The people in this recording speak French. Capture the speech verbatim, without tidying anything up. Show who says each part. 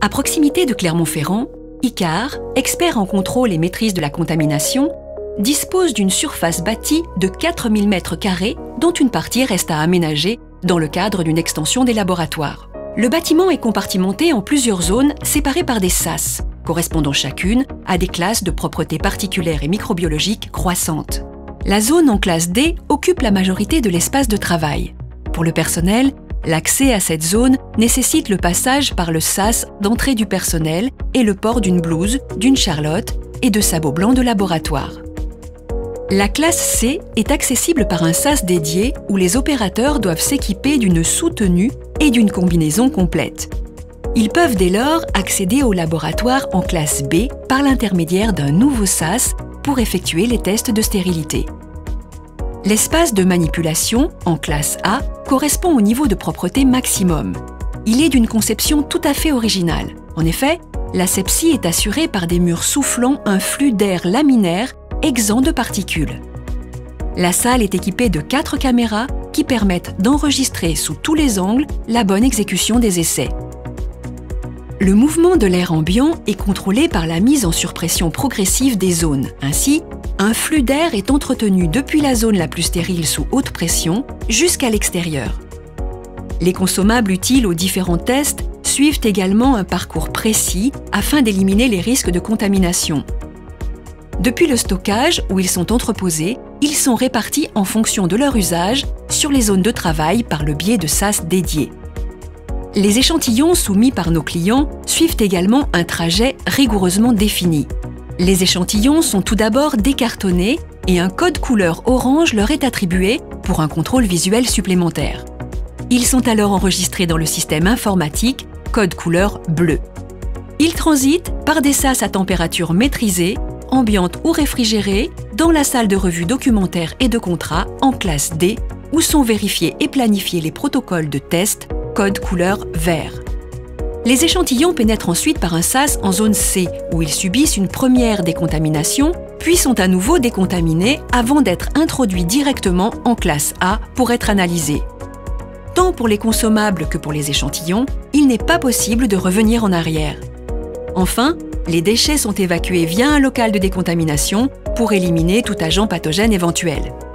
Speaker 1: À proximité de Clermont-Ferrand, Icare, expert en contrôle et maîtrise de la contamination, dispose d'une surface bâtie de quatre mille mètres carrés dont une partie reste à aménager dans le cadre d'une extension des laboratoires. Le bâtiment est compartimenté en plusieurs zones séparées par des sas, correspondant chacune à des classes de propreté particulière et microbiologique croissantes. La zone en classe D occupe la majorité de l'espace de travail. Pour le personnel, l'accès à cette zone nécessite le passage par le sas d'entrée du personnel et le port d'une blouse, d'une charlotte et de sabots blancs de laboratoire. La classe C est accessible par un sas dédié où les opérateurs doivent s'équiper d'une sous-tenue et d'une combinaison complète. Ils peuvent dès lors accéder au laboratoire en classe B par l'intermédiaire d'un nouveau sas pour effectuer les tests de stérilité. L'espace de manipulation, en classe A, correspond au niveau de propreté maximum. Il est d'une conception tout à fait originale. En effet, l'asepsie est assurée par des murs soufflant un flux d'air laminaire exempt de particules. La salle est équipée de quatre caméras qui permettent d'enregistrer sous tous les angles la bonne exécution des essais. Le mouvement de l'air ambiant est contrôlé par la mise en surpression progressive des zones. Ainsi, un flux d'air est entretenu depuis la zone la plus stérile sous haute pression jusqu'à l'extérieur. Les consommables utiles aux différents tests suivent également un parcours précis afin d'éliminer les risques de contamination. Depuis le stockage, où ils sont entreposés, ils sont répartis en fonction de leur usage sur les zones de travail par le biais de sas dédiés. Les échantillons soumis par nos clients suivent également un trajet rigoureusement défini. Les échantillons sont tout d'abord décartonnés et un code couleur orange leur est attribué pour un contrôle visuel supplémentaire. Ils sont alors enregistrés dans le système informatique code couleur bleu. Ils transitent par des sas à température maîtrisée, ambiante ou réfrigérée, dans la salle de revue documentaire et de contrat en classe D, où sont vérifiés et planifiés les protocoles de test code couleur vert. Les échantillons pénètrent ensuite par un sas en zone C, où ils subissent une première décontamination, puis sont à nouveau décontaminés avant d'être introduits directement en classe A pour être analysés. Tant pour les consommables que pour les échantillons, il n'est pas possible de revenir en arrière. Enfin, les déchets sont évacués via un local de décontamination pour éliminer tout agent pathogène éventuel.